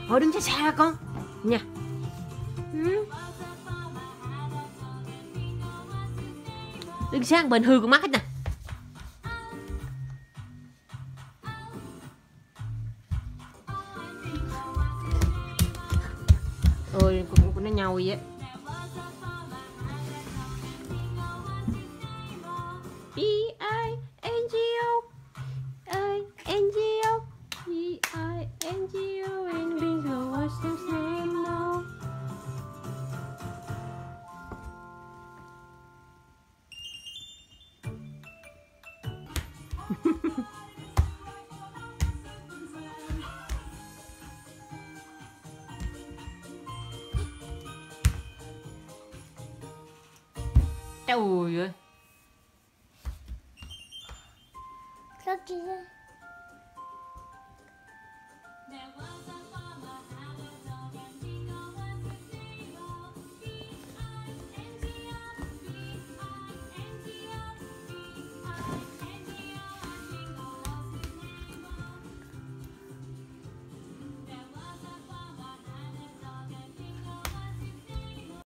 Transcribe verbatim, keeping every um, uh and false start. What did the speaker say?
Thôi đứng xa xa con nha. Ừ. Đứng xa bên hư con mắt hết nè. Ôi con, con nó nhau vậy á. B I N G O I N G O B I N G O and bingo, what's the same now? Trời ơi.